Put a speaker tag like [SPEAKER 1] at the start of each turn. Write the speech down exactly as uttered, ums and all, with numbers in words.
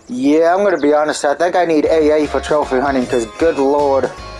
[SPEAKER 1] Yeah, I'm gonna be honest. I think I need A A for trophy hunting because, good lord.